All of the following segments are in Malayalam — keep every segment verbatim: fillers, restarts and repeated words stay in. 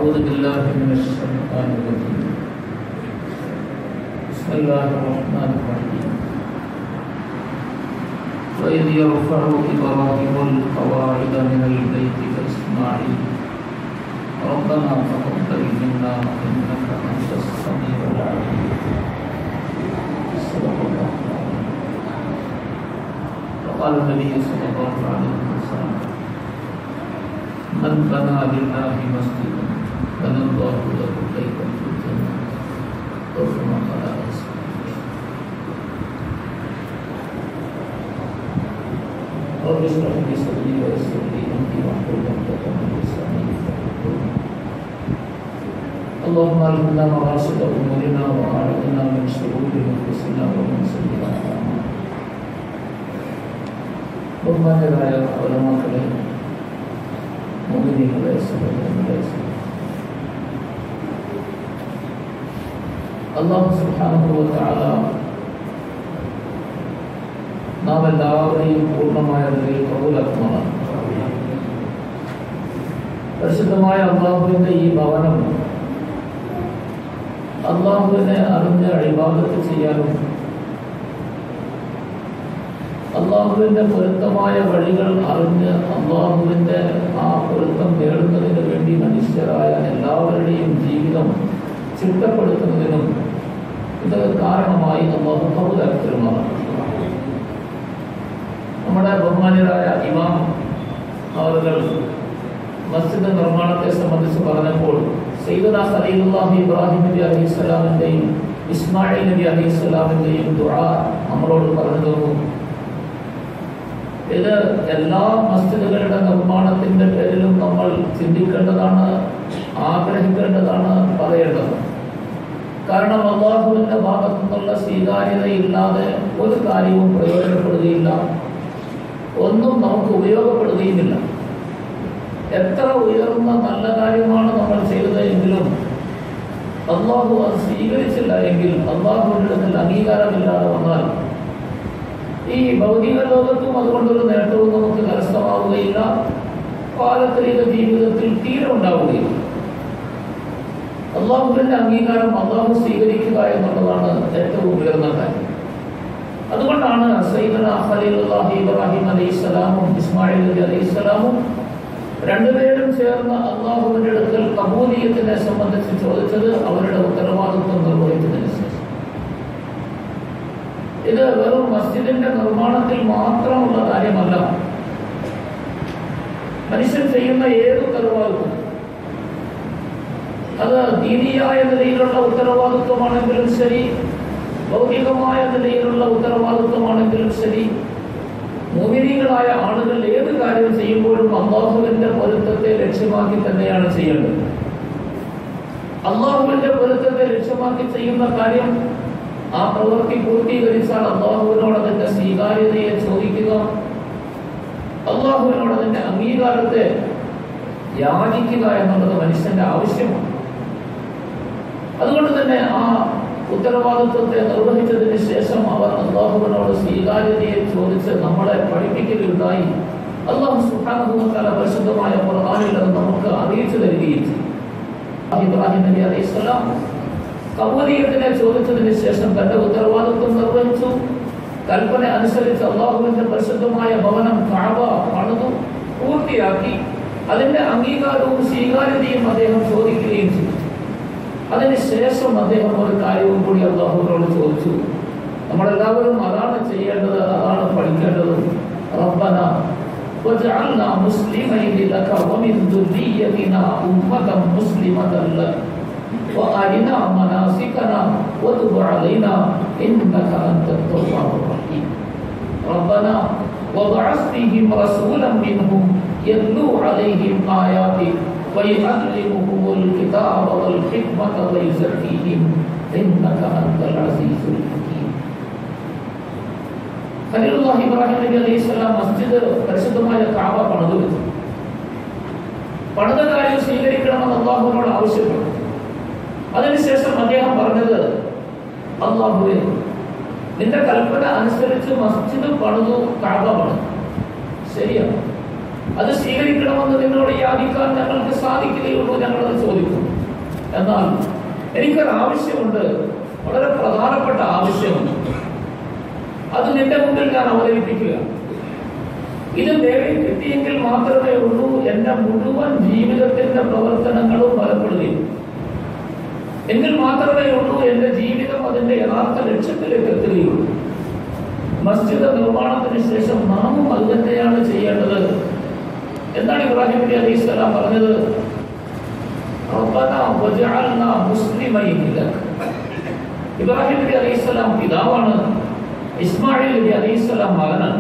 أعوذ بالله من الشيطان الرجيم. بسم الله الرحمن الرحيم. وإذ يرفع إبراهيم القواعد من البيت وإسماعيل ربنا تقبل منا إنك أنت السميع العليم. صدق الله العظيم. وقال النبي صلى الله عليه وسلم: من بنى لله مسجدا بنى الله له بيتا في الجنة أو كما قال عليه الصلاة والسلام. رب اشرح لي صدري ويسر لي أمري واحلل عقدة من لساني يفقهوا قولي. اللهم ألهمنا مقاصد أمورنا وأعذنا من شرور أنفسنا ومن سيئات أعمالنا. ബഹുമാന്യരായ ഉലമാക്കളെ, മുഅ്മിനീങ്ങളെ, സഹോദരങ്ങളെ, അല്ലാഹു സുബ്ഹാനഹു വ തആല നാം എല്ലാവരെയും പൂർണ്ണമായ നിലയിൽ കബൂലാക്കുമാറാണ്. പരിശുദ്ധമായ അല്ലാഹുവിന്റെ ഈ ഭവനം അല്ലാഹുവിനെ അറിഞ്ഞ് ഇബാദത്ത് ചെയ്യാനും അള്ളാഹുവിന്റെ പൊരുത്തമായ വഴികൾ അറിഞ്ഞ് അള്ളാഹുവിന്റെ ആ പൊരുത്തം നേടുന്നതിന് വേണ്ടി മനുഷ്യരായ എല്ലാവരുടെയും ജീവിതം ചിട്ടപ്പെടുത്തുന്നതിനും ഇത് കാരണമായി അള്ളാഹു കബൂലാക്കലുമാണ്. നമ്മുടെ ബഹുമാന്യരായ ഇമാം അവர்கள் മസ്ജിദ് നിർമ്മാണത്തെ സംബന്ധിച്ച് പറഞ്ഞപ്പോൾ സയ്യിദുനാ ഖലീലുല്ലാഹി ഇബ്രാഹിം നബി അലൈഹിസ്സലാമിന്റെയും ഇസ്മായിൽ നബി അലൈഹിസ്സലാമിന്റെയും ദുആ നമ്മളോട് പറഞ്ഞു തന്നു. ഇത് എല്ലാ മസ്ജിദുകളുടെ നിർമ്മാണത്തിന്റെ പേരിലും നമ്മൾ ചിന്തിക്കേണ്ടതാണ്, ആഗ്രഹിക്കേണ്ടതാണ്, പറയേണ്ടത്. കാരണം അല്ലാഹുവിന്റെ ഭാഗത്തു നിന്നുള്ള സ്വീകാര്യതയില്ലാതെ ഒരു കാര്യവും പ്രയോജനപ്പെടുകയില്ല, ഒന്നും നമുക്ക് ഉപയോഗപ്പെടുകയുമില്ല. എത്ര ഉയർന്ന നല്ല കാര്യമാണ് നമ്മൾ ചെയ്തത് എങ്കിലും അല്ലാഹു അത് സ്വീകരിച്ചില്ല എങ്കിൽ, അല്ലാഹുവിന്റെ അടുക്കൽ അംഗീകാരമില്ലാതെ വന്നാൽ ഈ ഭൗതിക ലോകത്തും അതുകൊണ്ടൊരു നേട്ടവും നമുക്ക് കരസ്ഥമാവുകയില്ല, പാരത്രിക ജീവിതത്തിൽ തീരെ ഉണ്ടാവുകയില്ല. അള്ളാഹുവിന്റെ അംഗീകാരം അള്ളാഹു സ്വീകരിക്കുക എന്നുള്ളതാണ് ഏറ്റവും ഉയർന്ന കാര്യം. അതുകൊണ്ടാണ് സയ്യിദുനാ ഖലീലുല്ലാഹി ഇബ്രാഹിം അലൈഹിസ്സലാമും ഇസ്മായിൽ നബി അലൈഹിസ്സലാമും രണ്ടുപേരും ചേർന്ന് അള്ളാഹുവിന്റെ അടുക്കൽ കബൂലിയത്തിനെ സംബന്ധിച്ച് ചോദിച്ചത് അവരുടെ ഉത്തരവാദിത്വം നിർവഹിച്ചതിന് ശേഷം. ഇത് വെറും മസ്ജിദിന്റെ നിർമ്മാണത്തിൽ മാത്രമുള്ള കാര്യമല്ല. മനുഷ്യൻ ചെയ്യുന്ന ഏത് ഉത്തരവാദിത്വം, അത് ദീനിയായ നിലയിലുള്ള ഉത്തരവാദിത്വമാണെങ്കിലും ശരി, ഭൗതികമായ നിലയിലുള്ള ഉത്തരവാദിത്വമാണെങ്കിലും ശരി, മുഅ്മിനീങ്ങളായ ആളുകൾ ഏത് കാര്യം ചെയ്യുമ്പോഴും അല്ലാഹുവിന്റെ പൊരുത്തത്തെ ലക്ഷ്യമാക്കി തന്നെയാണ് ചെയ്യേണ്ടത്. അല്ലാഹുവിന്റെ പൊരുത്തത്തെ ലക്ഷ്യമാക്കി ചെയ്യുന്ന കാര്യം, ആ പ്രവൃത്തി പൂർത്തീകരിച്ചാൽ അള്ളാഹുവിനോട് അതിന്റെ സ്വീകാര്യതയെ ചോദിക്കുക, അള്ളാഹുവിനോട് അതിന്റെ അംഗീകാരത്തെ യാചിക്കുക എന്നുള്ളത് മനുഷ്യന്റെ ആവശ്യമാണ്. അതുകൊണ്ട് തന്നെ ആ ഉത്തരവാദിത്വത്തെ നിർവഹിച്ചതിന് ശേഷം അവർ അള്ളാഹുവിനോട് സ്വീകാര്യതയെ ചോദിച്ച് നമ്മളെ പഠിപ്പിക്കുകയുണ്ടായി. അല്ലാഹു സുബ്ഹാനഹു വ തആല പരിശുദ്ധമായ ഖുർആനിൽ അത് നമുക്ക് അറിയിച്ചു തരികയും ചെയ്തു. ഇബ്രാഹിം നബി അലൈഹിസ്സലാം കബൂലിയത്തിനെ ചോദിച്ചതിന് ശേഷം തന്റെ ഉത്തരവാദിത്വം നിർവഹിച്ചു. കൽപ്പന അനുസരിച്ച് അള്ളാഹുവിന്റെ പരിശുദ്ധമായ ഭവനം കഅബ പണിതു പൂർത്തിയാക്കി. അതിന്റെ അംഗീകാരവും സ്വീകാര്യതയും അദ്ദേഹം ചോദിക്കുകയും ചെയ്തു. അതിനുശേഷം അദ്ദേഹം ഒരു കാര്യവും കൂടി അള്ളാഹുവിനോട് ചോദിച്ചു. നമ്മളെല്ലാവരും അതാണ് ചെയ്യേണ്ടത്, അതാണ് പഠിക്കേണ്ടത്. റബ്ബന വജഅൽനാ മുസ്ലിമൈനി ലക വമിൻ ദുർരിയ്യതിനാ ഉമ്മതൻ മുസ്ലിമതൻ ലക وأرنا مناسكنا وتب علينا إنك أنت التواب الرحيم. ربنا وابعث فيهم رسولا منهم يتلو عليهم آياتك ويعلمهم الكتاب والحكمة ويزكيهم إنك أنت العزيز الحكيم. ഖലീലുല്ലാഹി ഇബ്രാഹിം നബി അലൈഹിസ്സലാം മസ്ജിദ് പരിശുദ്ധമായ കഅബ പണിതു വെച്ചു. പണിത കാര്യം സ്വീകരിക്കണമെന്ന് അല്ലാഹുവിനോട് ആവശ്യപ്പെട്ടു. അതിനുശേഷം അദ്ദേഹം പറഞ്ഞത്, അല്ലാഹുവേ, നിന്റെ കൽപ്പന അനുസരിച്ച് മസ്ജിദ് പണിതു, കഅബ പണിതു, ശരിയാണ്. അത് സ്വീകരിക്കണമെന്ന് നിന്നോട് യാചിക്കാൻ ഞങ്ങൾക്ക് സാധിക്കുകയുള്ളൂ, ഞങ്ങളത് ചോദിക്കും. എന്നാൽ എനിക്കൊരു ആവശ്യമുണ്ട്, വളരെ പ്രധാനപ്പെട്ട ആവശ്യമുണ്ട്. അത് നിന്റെ മുമ്പിൽ ഞാൻ അവതരിപ്പിക്കുക. ഇത് നേടി കിട്ടിയെങ്കിൽ മാത്രമേ ഉള്ളൂ എന്റെ മുഴുവൻ ജീവിതത്തിന്റെ പ്രവർത്തനങ്ങളും ഫലപ്പെടുകയും, എങ്കിൽ മാത്രമേ ഉള്ളൂ എന്റെ ജീവിതം അതിന്റെ യഥാർത്ഥ ലക്ഷ്യത്തിലേക്ക് എത്തുകയുള്ളൂ. മസ്ജിദ് നിർമ്മാണത്തിന് ശേഷം നാമും അത് തന്നെയാണ് ചെയ്യേണ്ടത്. എന്താണ് ഇബ്രാഹിം നബി അലൈഹി സ്വലാം പറഞ്ഞത്? റബ്ബനാ വജഅൽനാ മുസ്ലിമൈനി ലക. ഇബ്രാഹിം നബി അലൈഹി സ്വലാം പിതാവാണ്, ഇസ്മായിൽ നബി അലൈഹി സ്വലാം മകനാണ്.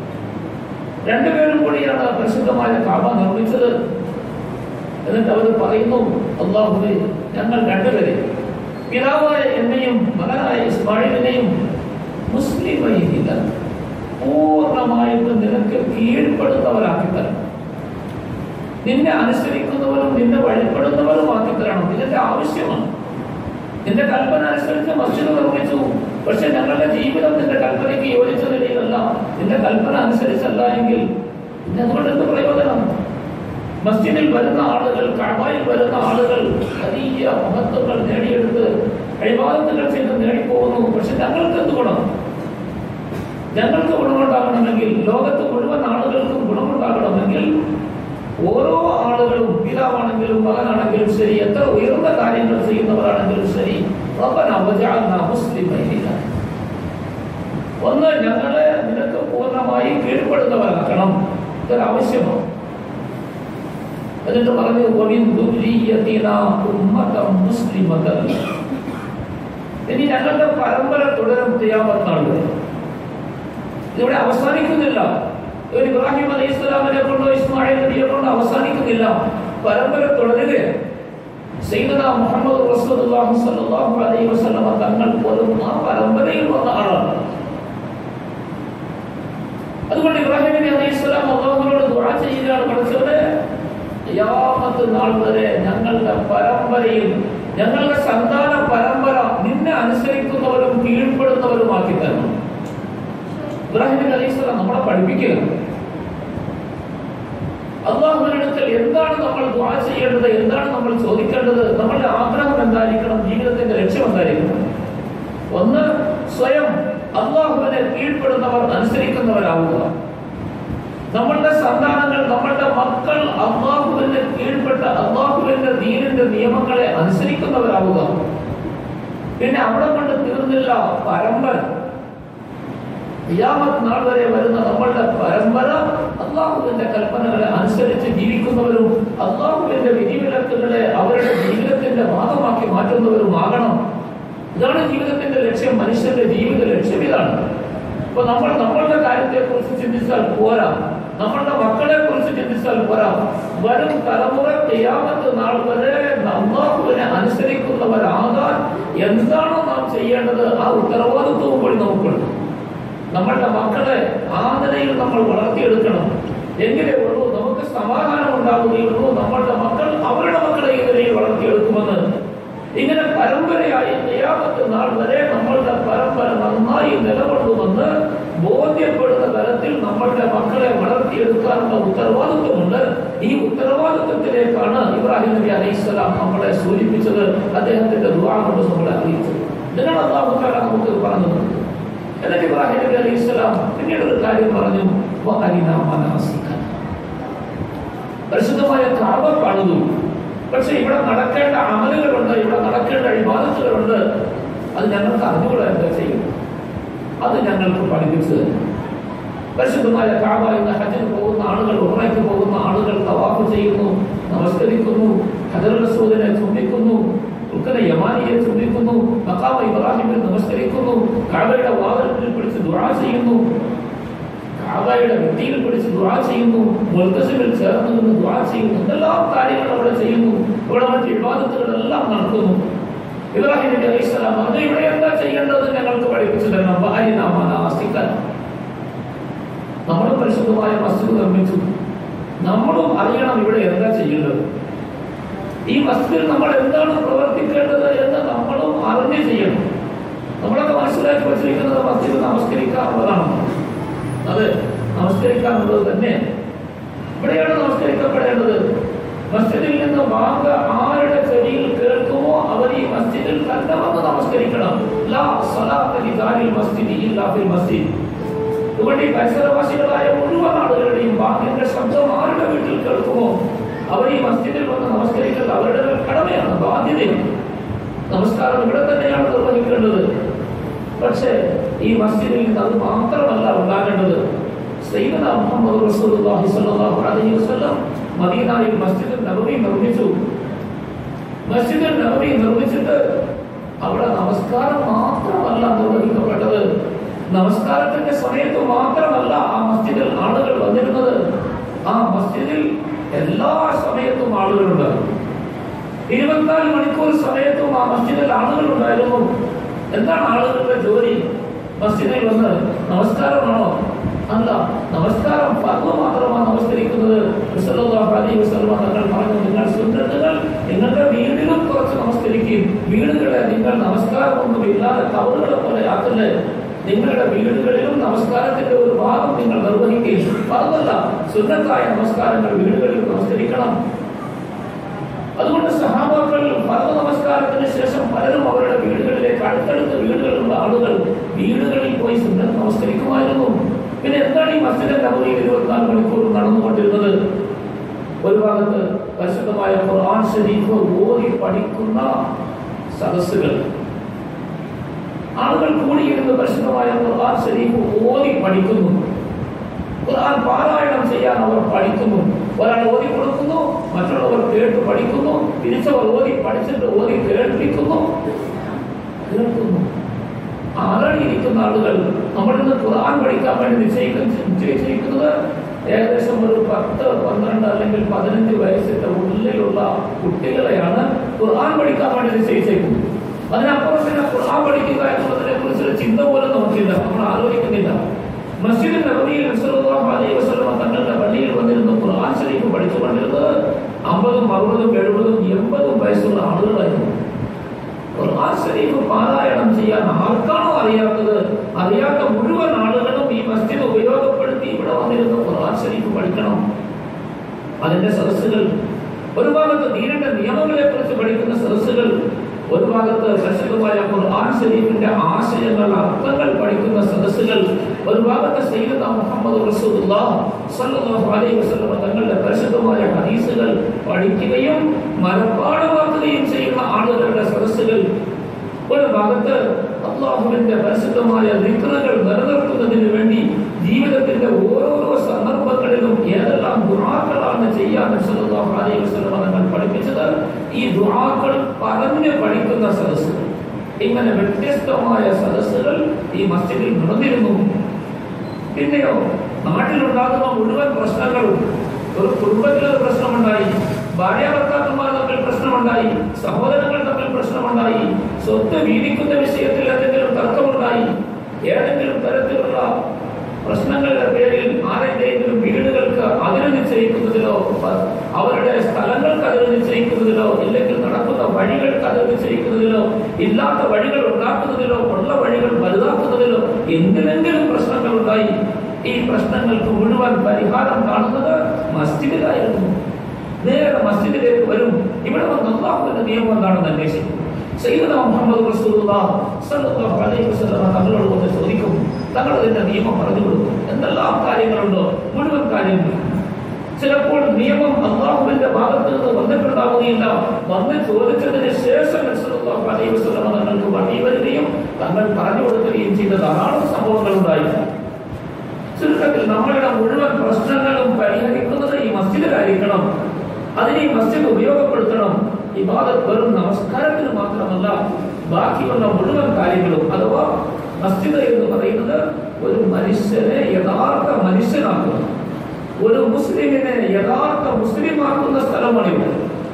രണ്ടുപേരും കൂടിയാണ് പരിശുദ്ധമായ കഅബ നിർമ്മിച്ചത്. എന്നിട്ട് അവർ പറയുന്നു, അല്ലാഹുവേ, ഞങ്ങൾ രണ്ടുപേരെ, പിതാവായ എന്നെയും മകനായ ഇസ്മായിലിനെയും മുസ്ലിമൈനി ലക, പൂർണ്ണമായിട്ട് നിനക്ക് കീഴ്പ്പെടുന്നവരാക്കി തരണം. നിന്നെ അനുസരിക്കുന്നവരും നിന്നെ വഴിപ്പെടുന്നവരും ആക്കി തരണം. ഇതിന്റെ ആവശ്യമാണ്. നിന്റെ കൽപ്പന അനുസരിച്ച് മസ്ജിദ് നിർമ്മിച്ചു, പക്ഷെ ഞങ്ങളുടെ ജീവിതം നിന്റെ കൽപ്പനയ്ക്ക് യോജിച്ച നിലയിലല്ല, നിന്റെ കൽപ്പന അനുസരിച്ചല്ല എങ്കിൽ പിന്നെ അതുകൊണ്ട് എന്ത് പ്രയോജനം? മസ്ജിദിൽ വരുന്ന ആളുകൾ, കഅബയിൽ വരുന്ന ആളുകൾ വലിയ മഹത്വങ്ങൾ നേടിയെടുത്ത് ഇബാദത്തുകൾ ചെയ്ത് നേടിപ്പോകുന്നു. പക്ഷെ ഞങ്ങൾക്ക് എന്ത് ഗുണം? ഞങ്ങൾക്ക് ഗുണമുണ്ടാകണമെങ്കിൽ, ലോകത്ത് മുഴുവൻ ആളുകൾക്കും ഗുണമുണ്ടാകണമെങ്കിൽ ഓരോ ആളുകളും, പിതാവാണെങ്കിലും മകനാണെങ്കിലും ശരി, എത്ര ഉയർന്ന കാര്യങ്ങൾ ചെയ്യുന്നവരാണെങ്കിലും ശരി, റബ്ബനാ വജഅൽനാ മുസ്ലിമൈനി ലക, ഒന്ന് ഞങ്ങളെ നിനക്ക് പൂർണ്ണമായി കീഴ്പ്പെടുന്നവരാക്കണം. ഇതൊരാവശ്യമാണ്. എന്നിട്ട് പറഞ്ഞു, വമിൻ ദുർരിയ്യതിനാ ഉമ്മതൻ മുസ്ലിമതൻ. ഇനി ഞങ്ങളുടെ പരമ്പര തുടരും ഖിയാമത്ത് നാൾ വരെ. ഇതിവിടെ അവസാനിക്കുന്നില്ല. ഒരു ഇബ്രാഹിം അലൈഹി സ്വലാമിനെ കൊണ്ടോ ഇസ്മായിൽ നബിയെ കൊണ്ടോ അവസാനിക്കുന്നില്ല, പരമ്പര തുടരുകയാണ്. സയ്യിദുനാ മുഹമ്മദ് റസൂലുള്ളാഹി സ്വല്ലല്ലാഹു അലൈഹി വസല്ലം തങ്ങൾ പോലും ആ പരമ്പരയിൽ വന്ന ആളാണ്. അതുകൊണ്ട് ഇബ്രാഹിം നബി അലൈഹി സ്വലാം അല്ലാഹുവിനോട് ദുആ ചെയ്യുകയാണ്, പടച്ചവനെ, ഖിയാമത്ത് നാൾ വരെ ഞങ്ങളുടെ പരമ്പരയിൽ, ഞങ്ങളുടെ സന്താന പരമ്പര നിന്നെ അനുസരിക്കുന്നവരും കീഴ്പ്പെടുന്നവരുമാക്കി തരണം. ഇബ്രാഹിം നബി അലൈഹി സ്വലാം നമ്മളെ പഠിപ്പിക്കുക. അല്ലാഹുവിനടുക്കൽ എന്താണ് നമ്മൾ ദുആ ചെയ്യേണ്ടത്, എന്താണ് നമ്മൾ ചോദിക്കേണ്ടത്, നമ്മളുടെ ആഗ്രഹം എന്തായിരിക്കണം, ജീവിതത്തിന്റെ ലക്ഷ്യം എന്തായിരിക്കണം? ഒന്ന്, സ്വയം അല്ലാഹുവിനെ കീഴ്പ്പെടുന്നവർ, അനുസരിക്കുന്നവരാവുക. നമ്മളുടെ സന്താനങ്ങൾ, നമ്മളുടെ മക്കൾ അല്ലാഹുവിനെ കീഴ്പ്പെട്ട അല്ലാഹുവിന്റെ ദീനിന്റെ നിയമങ്ങളെ അനുസരിക്കുന്നവരാവുക. പിന്നെ അവിടെ കൊണ്ട് തീർന്നില്ല, പരമ്പര. ഖിയാമത്ത് നാൾ വരെ വരുന്ന നമ്മളുടെ പരമ്പര അല്ലാഹുവിന്റെ കൽപ്പനകളെ അനുസരിച്ച് ജീവിക്കുന്നവരും അല്ലാഹുവിന്റെ വിധിവിലക്കുകളെ അവരുടെ ജീവിതത്തിന്റെ ഭാഗമാക്കി മാറ്റുന്നവരുമാകണം. ഇതാണ് ജീവിതത്തിന്റെ ലക്ഷ്യം. മനുഷ്യന്റെ ജീവിത ലക്ഷ്യം ഇതാണ്. ഇപ്പൊ നമ്മൾ നമ്മളുടെ കാര്യത്തെ കുറിച്ച് ചിന്തിച്ചാൽ പോരാ, നമ്മളുടെ മക്കളെ കുറിച്ച് ചിന്തിച്ചാൽ പോരാ. വരും തലമുറ ഖിയാമത്ത് നാൾ വരെ അല്ലാഹുവിനെ അനുസരിക്കുന്നവരാകാൻ എന്താണോ നാം ചെയ്യേണ്ടത്, ആ ഉത്തരവാദിത്വവും കൂടി നമുക്കുണ്ട്. നമ്മളുടെ മക്കളെ ആ നിലയിൽ നമ്മൾ വളർത്തിയെടുക്കണം. എങ്കിലേ ഉള്ളൂ നമുക്ക് സമാധാനം ഉണ്ടാവുകയുള്ളൂ. നമ്മളുടെ മക്കൾ അവരുടെ മക്കളെ ഈ നിലയിൽ വളർത്തിയെടുക്കുമെന്ന്. ഇങ്ങനെ പരമ്പരയായി ഖിയാമത്ത് നാൾ വരെ നമ്മളുടെ പരമ്പര നന്നായി നിലകൊള്ളുമെന്ന് ബോധ്യപ്പെടുന്ന തരത്തിൽ നമ്മളുടെ മക്കളെ വളർത്തിയെടുക്കാനുള്ള ഉത്തരവാദിത്വമുണ്ട്. ഈ ഉത്തരവാദിത്വത്തിലേക്കാണ് ഇബ്രാഹിം നബി അലൈഹി സ്വലാം നമ്മളെ സൂചിപ്പിച്ചത്, അദ്ദേഹത്തിന്റെ ദുആ കൊണ്ട് നമ്മളെ അറിയിച്ചത്. ഇതിനാണ് അല്ലാഹു തആല നമുക്ക് പറഞ്ഞത്. എന്നിട്ട് ഇബ്രാഹിം നബി അലൈഹി സ്വലാം പിന്നീട് ഒരു കാര്യം പറഞ്ഞു, വഅരിനാ മനാസികനാ. പരിശുദ്ധമായ കഅബ പണിതു, പക്ഷെ ഇവിടെ നടക്കേണ്ട അമലുകളുണ്ട്, ഇവിടെ നടക്കേണ്ട ഇബാദത്തുകളുണ്ട്. അത് ഞങ്ങൾക്ക് അറിഞ്ഞുകൂടാ എന്താ ചെയ്യും. അത് ഞങ്ങൾക്ക് പഠിപ്പിച്ചു തരും. പരിശുദ്ധമായ കഅബ എന്ന ഹജ്ജിന് പോകുന്ന ആളുകൾ, ഉംറയ്ക്ക് പോകുന്ന ആളുകൾ തവാഫ് ചെയ്യുന്നു, നമസ്കരിക്കുന്നു, ഹജറുൽ അസ്വദിനെ ചുംബിക്കുന്നു, റുക്ന യമാനിയെ ചുംബിക്കുന്നു, മഖാമ ഇബ്രാഹിമിനെ നമസ്കരിക്കുന്നു, കഅബയുടെ വാതിലിൽ പിടിച്ച് ദുആ ചെയ്യുന്നു, കഅബയുടെ ഭിത്തിയിൽ പിടിച്ച് ദുആ ചെയ്യുന്നു, മുൽതസിമിൽ ചേർന്ന് നിന്ന് ദുആ ചെയ്യുന്നു. എന്തെല്ലാം കാര്യങ്ങൾ അവിടെ ചെയ്യുന്നു. ഇവിടെ മറ്റ് ഇബാദത്തുകളെല്ലാം നടത്തുന്നു. ഇബ്രാഹിം നബി അലൈഹി സ്വലാം പറഞ്ഞു, ഇവിടെ എന്താ ചെയ്യേണ്ടത് ഞങ്ങൾക്ക് പഠിപ്പിച്ചു തരണം. വഅരിനാ മനാസികനാ. നമ്മൾ പരിശുദ്ധമായ മസ്ജിദ് നിർമ്മിച്ചു, നമ്മളും അറിയണം ഇവിടെ എന്താ ചെയ്യേണ്ടത്. ഈ മസ്ജിദിൽ നമ്മൾ എന്താണ് പ്രവർത്തിക്കേണ്ടത് എന്ന് നമ്മളും അറിഞ്ഞ് ചെയ്യണം. നമ്മളൊക്കെ മനസ്സിലാക്കി വച്ചിരിക്കുന്നത് മസ്ജിദ് നമസ്കരിക്കാനുള്ളതാണ്. അത് നമസ്കരിക്കാനുള്ളത് തന്നെ. ഇവിടെയാണ് നമസ്കരിക്കപ്പെടേണ്ടത്. മസ്ജിദിൽ നിന്ന് ബാങ്ക് ആരുടെ ചെവിയിൽ കേൾക്കുമോ സ്വലാത്ത ലിദാരിൽ മസ്ജിദി ഇല്ലാ ഫിൽ മസ്ജിദ്. ഇവിടെ ഈ പരിസരവാസികളായ മുഴുവൻ ആളുകളുടെയും ബാങ്കിന്റെ ശബ്ദം ആരുടെ വീട്ടിൽ കേൾക്കുമോ അവർ ഈ മസ്ജിദിൽ വന്ന് നമസ്കരിക്കുന്നത് അവരുടെ കടമയാണ്, ബാധ്യതയാണ്. നമസ്കാരം ഇവിടെ തന്നെയാണ് നിർവഹിക്കേണ്ടത്. പക്ഷേ ഈ മസ്ജിദിൽ നിന്ന് അത് മാത്രമല്ല ഉണ്ടാകേണ്ടത്. സയ്യിദുനാ മുഹമ്മദ് റസൂലുള്ളാഹി സ്വല്ലല്ലാഹു അലൈഹി വസല്ലം മദീനയിൽ മസ്ജിദുൽ നബവി നിർമ്മിച്ചു. മസ്ജിദുൽ നബവി നിർമ്മിച്ചിട്ട് അവിടെ നമസ്കാരം മാത്രമല്ല നിർവഹിക്കപ്പെട്ടത്. നമസ്കാരത്തിന്റെ സമയത്ത് മാത്രമല്ല ആ മസ്ജിദിൽ ആളുകൾ വന്നിരുന്നത്. ആ മസ്ജിദിൽ എല്ലാ സമയത്തും ആളുകളുണ്ടായിരുന്നു. ഇരുപത്തിനാല് മണിക്കൂർ സമയത്തും ആ മസ്ജിദിൽ ആളുകൾ ഉണ്ടായിരുന്നു. എന്താണ് ആളുകളുടെ ജോലി? മസ്ജിദിൽ വന്ന് നമസ്കാരമാണോ? അല്ല, നമസ്കാരം ഫർദ് മാത്രമാണ് നമസ്കരിക്കുന്നത്. റസൂലുള്ളാഹി അലൈഹി വസല്ലം തങ്ങൾ പറഞ്ഞു, നിങ്ങൾ സുന്നത്തുകൾ നിങ്ങളുടെ വീടിലും കുറച്ച് നമസ്കരിക്കും. വീടുകളെ നിങ്ങൾ നമസ്കാരമൊന്നും ഇല്ലാതെ കവറുകളെ പോലെ ആക്കല്ലേ. നിങ്ങളുടെ വീടുകളിലും നമസ്കാരത്തിന്റെ ഒരു ഭാഗം നിങ്ങൾ നിർവഹിക്കുകയും ഫർദല്ല സുന്നത്തായ നമസ്കാരങ്ങൾ വീടുകളിൽ നമസ്കരിക്കണം. അതുകൊണ്ട് സഹാബാക്കൾ ഫർദ് നമസ്കാരത്തിന് ശേഷം പലരും അവരുടെ വീടുകളിലേക്ക് അടുത്തടുത്ത വീടുകളിലുള്ള ആളുകൾ വീടുകളിൽ പോയി സുന്നത്ത് നമസ്കരിക്കുമായിരുന്നു. പിന്നെ എന്താണ് ഈ മസ്ജിദുൽ നബവിയിൽ ഇരുപത്തിനാല് മണിക്കൂർ നടന്നുകൊണ്ടിരുന്നത്? ഒരു ഭാഗത്ത് പരിശുദ്ധമായ ഖുർആൻ ശരീഫ് ഓതി പഠിക്കുന്ന സദസ്സുകൾ, ആളുകൾ കൂടിയിരുന്ന് പരിശുദ്ധമായ ഖുർആൻ ശരീഫ് ഓതി പഠിക്കുന്നു. ഖുർആൻ പാരായണം ചെയ്യാൻ അവർ പഠിക്കുന്നു. ഒരാൾ ഓതി കൊടുക്കുന്നു, മറ്റുള്ളവർ കേട്ട് പഠിക്കുന്നു, തിരിച്ചവർ ഓതി പഠിച്ചിട്ട് ഓതി കേൾപ്പിക്കുന്നു കേൾക്കുന്നു ആരാണിരിക്കുന്ന ആളുകൾ നമ്മളിൽ നിന്ന് ഖുർആൻ പഠിക്കാൻ വേണ്ടി നിശ്ചയിച്ചിരിക്കുന്നത് ഏകദേശം ഒരു പത്ത് പന്ത്രണ്ട് അല്ലെങ്കിൽ പതിനഞ്ച് വയസ്സിന്റെ ഉള്ളിലുള്ള കുട്ടികളെയാണ് ഖുർആൻ പഠിക്കാൻ വേണ്ടി നിശ്ചയിച്ചേക്കുന്നത്. അതിനപ്പുറം പിന്നെ ഖുർആൻ പഠിക്കുക എന്നുള്ളതിനെ കുറിച്ചൊരു ചിന്ത പോലും നമുക്കില്ല, നമ്മൾ ആലോചിക്കുന്നില്ല. മസ്ജിദുൽ നബവിയിൽ റസൂലുള്ളാഹി അലൈഹി വസല്ലം തങ്ങളുടെ പള്ളിയിൽ വന്നിരുന്ന ഖുർആൻ ശരീഫ് പഠിച്ചുകൊണ്ടിരുന്നത് അമ്പതും അറുപതും എഴുപതും എൺപതും വയസ്സുള്ള ആളുകളായിരുന്നു. ഖുർആൻ ശരീഫ് പാരായണം ചെയ്യാൻ ആർക്കാണോ അറിയാത്തത്, അറിയാത്ത മുഴുവൻ ആളുകളും ഈ മസ്ജിദ് ഉപയോഗപ്പെടുത്തി ഇവിടെ വന്നിരുന്ന ഖുർആൻ ശരീഫ് പഠിക്കണം. അതിന്റെ സദസ്സുകൾ, ഒരു ഭാഗത്ത് ദീനിന്റെ നിയമങ്ങളെ കുറിച്ച് പഠിക്കുന്ന സദസ്സുകൾ, ഒരു ഭാഗത്ത് പരിശുദ്ധമായ ഖുർആൻ ശരീഫിന്റെ ആശയങ്ങൾ അർത്ഥങ്ങൾ പഠിക്കുന്ന സദസ്സുകൾ, ഒരു ഭാഗത്ത് സയ്യിദുനാ മുഹമ്മദ് റസൂലുള്ളാഹി സ്വല്ലല്ലാഹു അലൈഹി വസല്ലം തങ്ങളുടെ പരിശുദ്ധമായ ഹദീസുകൾ പഠിക്കുകയും മനഃപാഠമാക്കുകയും ചെയ്യുന്ന ആളുകളുടെ സദസ്സുകൾ, ഒരു ഭാഗത്ത് അല്ലാഹുവിന്റെ പരിശുദ്ധമായ ദിക്റുകൾ നിലനിർത്തുന്നതിന് വേണ്ടി ജീവിതത്തിന്റെ ഓരോരോ സന്ദർഭങ്ങളിലും ഏതെല്ലാം ദുആകളാണ് ചെയ്യാൻ സല്ലല്ലാഹു അലൈഹി വസല്ലം തങ്ങൾ പഠിപ്പിച്ചത്, ഈ ദുആകൾ പറഞ്ഞു പഠിക്കുന്ന സദസ്സുകൾ. ഇങ്ങനെ വ്യത്യസ്തമായ സദസ്സുകൾ ഈ മസ്ജിദിൽ നടന്നിരുന്നു. പിന്നെയോ നാട്ടിലുണ്ടാകുന്ന മുഴുവൻ പ്രശ്നങ്ങളും, ഒരു കുടുംബത്തിലൊരു പ്രശ്നമുണ്ടായി, ഭാര്യ ഭർത്താക്കന്മാർ തമ്മിൽ പ്രശ്നമുണ്ടായി, സഹോദരങ്ങൾ തമ്മിൽ പ്രശ്നമുണ്ടായി, സ്വത്ത് വീതിക്കുന്ന വിഷയത്തിൽ എന്തെങ്കിലും തർക്കമുണ്ടായി, ഏതെങ്കിലും തരത്തിലുള്ള പ്രശ്നങ്ങളുടെ പേരിൽ ആരെങ്കിലും വീടുകൾക്ക് അതിര് നിശ്ചയിക്കുന്നതിലോ അവരുടെ സ്ഥലങ്ങൾക്ക് അതിര് നിശ്ചയിക്കുന്നതിലോ ഇല്ലെങ്കിൽ നടക്കുന്ന വഴികൾക്ക് അതിര് നിശ്ചയിക്കുന്നതിലോ ഇല്ലാത്ത വഴികൾ ഉണ്ടാക്കുന്നതിലോ ഉള്ള വഴികൾ വലുതാക്കുന്നതിലോ എന്തിനെങ്കിലും പ്രശ്നങ്ങൾ ഉണ്ടായി. ഈ പ്രശ്നങ്ങൾക്ക് മുഴുവൻ പരിഹാരം കാണുന്നത് മസ്ജിദിലായിരുന്നു. നേരെ മസ്ജിദിലേക്ക് വരും, ഇവിടെ വന്ന് അല്ലാഹുവിന്റെ നിയമം എന്താണെന്ന് അന്വേഷിക്കും. സയ്യിദുനാ മുഹമ്മദ് റസൂലുള്ളാഹി സ്വല്ലല്ലാഹു അലൈഹി വസല്ലം തങ്ങളോട് വന്ന് ചോദിക്കും, തങ്ങൾ അതിന്റെ നിയമം പറഞ്ഞു കൊടുക്കും. എന്തെല്ലാം കാര്യങ്ങളുണ്ടോ മുഴുവൻ കാര്യങ്ങൾ. ചിലപ്പോൾ നിയമം അല്ലാഹുവിന്റെ ഭാഗത്ത് നിന്ന് വന്നിട്ടുണ്ടാവുകയില്ല, വന്ന് ചോദിച്ചതിന് ശേഷം റസൂലുള്ളാഹി അലൈഹി വസല്ലം തങ്ങൾക്ക് വഴി വരികയും തങ്ങൾ പറഞ്ഞു കൊടുക്കുകയും ചെയ്ത ധാരാളം സംഭവങ്ങൾ ഉണ്ടായിരുന്നു. ചുരുക്കത്തിൽ നമ്മളുടെ മുഴുവൻ പ്രശ്നങ്ങളും പരിഹരിക്കുന്നത് ഈ മസ്ജിദിലായിരിക്കണം. അതിനെ ഈ മസ്ജിദ് ഉപയോഗപ്പെടുത്തണം. ഇബാദത്ത് വെറും നമസ്കാരത്തിന് മാത്രമല്ല, ബാക്കിയുള്ള മുഴുവൻ കാര്യങ്ങളും. അഥവാ മസ്ജിദ് എന്ന് പറയുന്നത് ഒരു മനുഷ്യനെ യഥാർത്ഥ മനുഷ്യനാക്കുക, ഒരു മുസ്ലിമിനെ യഥാർത്ഥ മുസ്ലിമാക്കുന്ന സ്ഥലമാണ് ഇവിടെ.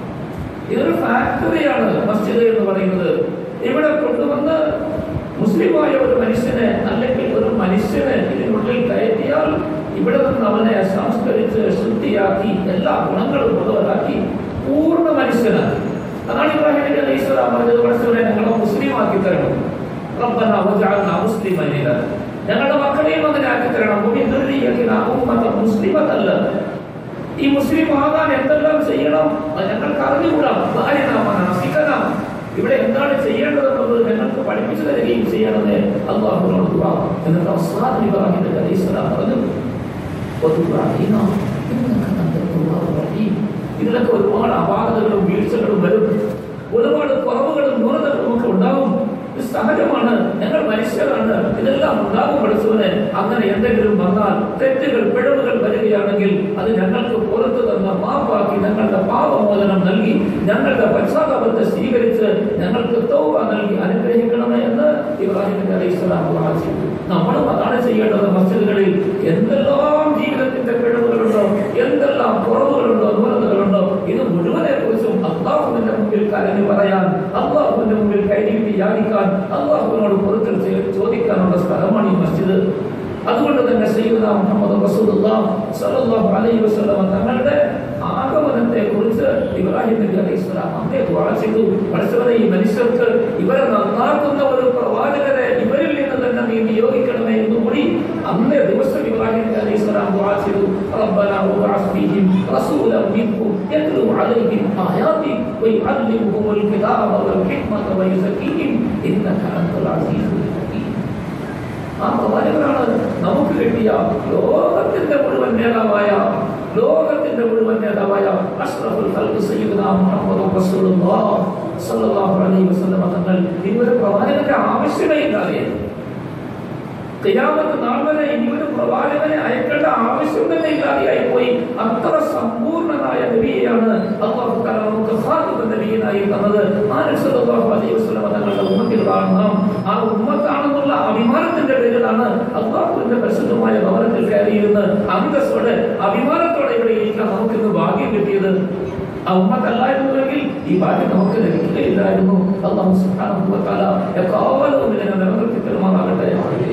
ഇതൊരു ഫാക്ടറിയാണ് മസ്ജിദ് എന്ന് പറയുന്നത്. ഇവിടെ കൊണ്ടുവന്ന് മുസ്ലിമായ ഒരു മനുഷ്യനെ അല്ലെങ്കിൽ ഒരു മനുഷ്യനെ ഇതിനുള്ളിൽ കയറ്റിയാൽ ഇവിടെ നിന്ന് അവനെ സംസ്കരിച്ച് ശുദ്ധിയാക്കി എല്ലാ ഗുണങ്ങളും ഉള്ളവരാക്കി പൂർണ്ണ മനുഷ്യനാണ്. അതാണ് ഇബ്രാഹിം നബി അലൈഹിസ്സലാം പറഞ്ഞത്, പടച്ചവനെ ഞങ്ങളെ മുസ്ലിമാക്കി തരണം. റബ്ബനാ വജഅൽനാ മുസ്ലിമീന, ഞങ്ങളുടെ മക്കളെയും അങ്ങനെ ആക്കി തരണം. മുസ്ലിമല്ല, ഈ മുസ്ലിം ആകാൻ എന്തെല്ലാം ചെയ്യണം അത് ഞങ്ങൾക്ക് അറിഞ്ഞുകൂടാ. ഇവിടെ എന്താണ് ചെയ്യേണ്ടതെന്നുള്ളത് ഞങ്ങൾക്ക് പഠിപ്പിച്ചു തരികയും ചെയ്യണമെന്ന് അള്ളാഹുവിനോട് ദുആ. എന്നിട്ട് അവസാനം ഇബ്രാഹിം നബി അലൈഹിസ്സലാം പറഞ്ഞു, ഇതിലൊക്കെ ഒരുപാട് അപാകതകളും വീഴ്ചകളും വരും, ഒരുപാട് കുറവുകളും ന്യൂനതകളും ഒക്കെ ഉണ്ടാകും. ഇത് സഹജമാണ്, ഞങ്ങൾ മനുഷ്യരാണ്, ഇതെല്ലാം ഉണ്ടാകും പഠിച്ചവന്. അങ്ങനെ എന്തെങ്കിലും വന്നാൽ, തെറ്റുകൾ പിഴവുകൾ വരികയാണെങ്കിൽ അത് ഞങ്ങൾക്ക് പുറത്തു തന്ന മാപ്പാക്കി ഞങ്ങളുടെ പാപമോചനം നൽകി ഞങ്ങളുടെ പശ്ചാത്താപത്തെ സ്വീകരിച്ച് ഞങ്ങൾക്ക് തൗബ നൽകി അനുഗ്രഹിക്കണമേ എന്ന് ഇബ്രാഹിം നബി അലൈഹിസ്സലാം ദുആ ചെയ്തു. നമ്മളും അതാണ് ചെയ്യേണ്ടത്. മസ്ജിദുകളിൽ എന്തെല്ലാം ജീവിതത്തിന്റെ പിഴവുകളുണ്ടോ, എന്തെല്ലാം കുറവുകളുണ്ടോ, ന്യൂനതകളുണ്ടോ, ഇത് മുഴുവനെ കുറിച്ചും അള്ളാഹുവിന്റെ മുമ്പിൽ കരഞ്ഞു പറയാൻ, അള്ളാഹുവിന്റെ മുമ്പിൽ കൈനീട്ടി യാചിക്കാൻ, അള്ളാഹുവിനോട് പൊറുക്കൽ ചോദിക്കാനുള്ള സ്ഥലമാണ് ഈ മസ്ജിദ്. അതുകൊണ്ട് തന്നെ സയ്യിദുനാ മുഹമ്മദ് റസൂലുള്ളാഹി സ്വല്ലല്ലാഹു അലൈഹി വസല്ലം തങ്ങളുടെ ആഗമനത്തെ കുറിച്ച് ഇബ്രാഹിം നബി അലൈഹിസ്സലാം അന്നേ ദുആ ചെയ്തു. പടച്ചവനെ, ഈ മനുഷ്യർക്ക് ഇവരെ നന്നാക്കുന്ന ഒരു പ്രവാചകരെ ഇവരിൽ നിന്ന് തന്നെ നീ നിയോഗിക്കണമേ എന്ന് കൂടി അന്നേ ദിവസം ഇബ്രാഹിം നബി അലൈഹിസ്സലാം ദുആ ചെയ്തു. റബ്ബനാ വബഅസ് ഫീഹിം റസൂലൻ മിൻഹും യത്ലു അലൈഹിം ആയാതി വയുഅല്ലിമുഹുൽ കിതാബ വൽ ഹിക്മത വയുസക്കീഹിം ഇന്നക അൻതൽ അസീസുൽ ഹകീം. ആ പ്രവാചകനാണ് നമുക്ക് കിട്ടിയ ലോകത്തിന്റെ മുഴുവൻ നേതാവായ ലോകത്തിന്റെ മുഴുവൻ നേതാവായ അഷ്റഫുൽ ഖൽഖ് സയ്യിദുനാ മുഹമ്മദ് റസൂലുള്ളാഹി സ്വല്ലല്ലാഹു അലൈഹി വസല്ലം തങ്ങൾ. ഇവരെ പ്രവാചകന്റെ ആവശ്യമേ ഇല്ലാതെ ഖിയാമത്ത് നാൾ വരെ ഇനിയൊരു പ്രവാചകനെ അയക്കേണ്ട ആവശ്യം തന്നെ ഇല്ലാതെയായി പോയി. അത്ര സമ്പൂർണനായ നബിയെയാണ് അല്ലാഹു തആല നമുക്ക് ഖാതിബുൻ നബിയായി തന്നത്. ആ നബി സല്ലല്ലാഹു അലൈഹി വസല്ലം തങ്ങളുടെ ഉമ്മത്തിലാണ് നാം. ആ ഉമ്മത്താണെന്നുള്ള അഭിമാനത്തിന്റെ പേരിലാണ് അല്ലാഹുവിന്റെ പരിശുദ്ധമായ ഭവനത്തിൽ കയറിയിരുന്ന് അന്തസ്സോടെ അഭിമാനത്തോടെ ഇവിടെ ഇരിക്കാൻ നമുക്കിന്ന് ഭാഗ്യം കിട്ടിയത്. ആ ഉമ്മത്തല്ലായിരുന്നുവെങ്കിൽ ഈ ഭാഗ്യം നമുക്ക് ലഭിക്കുകയില്ലായിരുന്നു. അല്ലാഹു സുബ്ഹാനഹു വ തആല എക്കാലവും ഇതിനെ നിലനിർത്തി തരുമാറാകട്ടെ.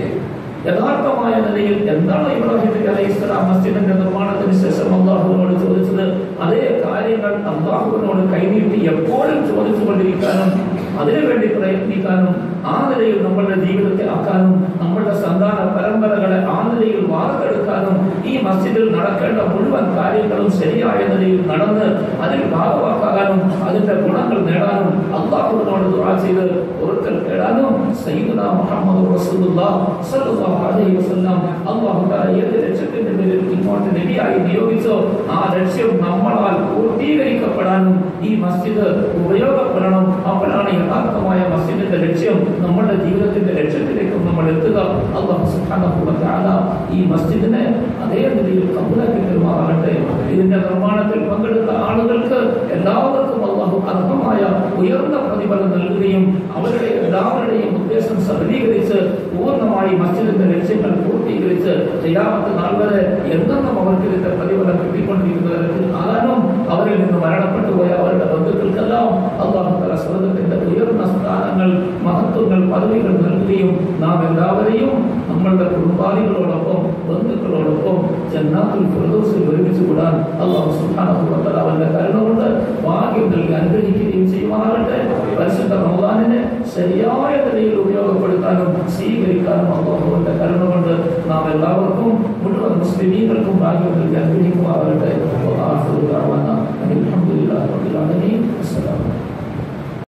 യഥാർത്ഥമായ നിലയിൽ എന്താണ് ഇബ്രാഹിം നബി അലൈഹിസ്സലാം മസ്ജിദിന്റെ നിർമ്മാണത്തിന് ശേഷം അല്ലാഹുവിനോട് ചോദിച്ചത്? അതേ കാര്യങ്ങൾ അല്ലാഹുവിനോട് കൈനീട്ടി എപ്പോഴും ചോദിച്ചുകൊണ്ടിരിക്കാനും അതിനുവേണ്ടി പ്രയത്നിക്കാനും ആ നിലയിൽ നമ്മളുടെ ജീവിതത്തെ ആക്കാനും നമ്മളുടെ സന്താന പരമ്പരകളെ ആ നിലയിൽ വാർത്തെടുക്കാനും ഈ മസ്ജിദിൽ നടക്കേണ്ട മുഴുവൻ കാര്യങ്ങളും ശരിയായ നിലയിൽ നടന്ന് അതിൽ ഭാഗമാക്കാനും അതിന്റെ ഗുണങ്ങൾ നേടാനും അല്ലാഹുവിനോട് ദുആ ചെയ്ത് പൊറുക്കൽ തേടാനും സയ്യിദുനാ മുഹമ്മദ് റസൂലുള്ളാഹി സ്വല്ലല്ലാഹു അലൈഹി വസല്ലം അല്ലാഹു തആല ഏത് ലക്ഷ്യത്തിന്റെ പേരിൽ ഇങ്ങോട്ട് നബിയായി നിയോഗിച്ചോ ആ ലക്ഷ്യം നമ്മളാൽ പൂർത്തീകരിക്കപ്പെടാനും ഈ മസ്ജിദ് ഉപയോഗപ്പെടണം. അപ്പോഴാണ് യഥാർത്ഥമായ മസ്ജിദിന്റെ ലക്ഷ്യം, നമ്മുടെ ജീവിതത്തിന്റെ ലക്ഷ്യത്തിലേക്കും നമ്മൾ എത്തുക. അല്ലാഹു സുബ്ഹാനഹു വ തആല ഈ മസ്ജിദിനെ അതേ നിലയിൽ കബൂലാക്കി തരുമാറാകട്ടെ. ഇതിന്റെ നിർമ്മാണത്തിൽ പങ്കെടുത്ത ആളുകൾക്ക് എല്ലാവർക്കും അല്ലാഹു അർഹമായ ഉയർന്ന പ്രതിഫലം നൽകുകയും അവരുടെ എല്ലാവരുടെയും ഉദ്ദേശം സഫലീകരിച്ച് പൂർണ്ണമായി മസ്ജിദിന്റെ ലക്ഷ്യങ്ങൾ പൂർത്തീകരിച്ച് ഖിയാമത്ത് നാൾ വരെ എന്നെന്നും അവർക്ക് ഇതിന്റെ പ്രതിഫലം കിട്ടിക്കൊണ്ടിരിക്കുന്ന തരത്തിൽ ആകാനും അവരിൽ നിന്ന് മരണപ്പെട്ടു പോയ അവരുടെ ബന്ധുക്കൾക്കെല്ലാം അല്ലാഹു തആല സ്വർഗ്ഗത്തിന്റെ ഉയർന്ന സ്ഥാനങ്ങൾ, മഹത്വങ്ങൾ, പദവികൾ നൽകുകയും നാം എല്ലാവരെയും നമ്മളുടെ കുടുംബാദികളോടൊപ്പം ബന്ധുക്കളോടൊപ്പം ജന്നാത്തുൽ ഫിർദൗസിൽ ഒരുമിച്ച് കൂടാൻ അല്ലാഹു സുബ്ഹാനഹു വ തആല അവന്റെ കരുണ കൊണ്ട് ഭാഗ്യം നൽകി അനുഗ്രഹിക്കുകയും ചെയ്യുമാറാകട്ടെ. പരിശുദ്ധ റമദാനിനെ ശരിയായ നിലയിൽ ഉപയോഗപ്പെടുത്താനും സ്വീകരിക്കാനും അല്ലാഹുവിന്റെ കരുണ കൊണ്ട് നാം എല്ലാവർക്കും മുഴുവൻ മുസ്ലിമീങ്ങൾക്കും ഭാഗ്യം നൽകി അനുഗ്രഹിക്കുമാറാകട്ടെ. അൽഹംദുലില്ലാഹി റബ്ബിൽ ആലമീൻ. അസ്സലാമു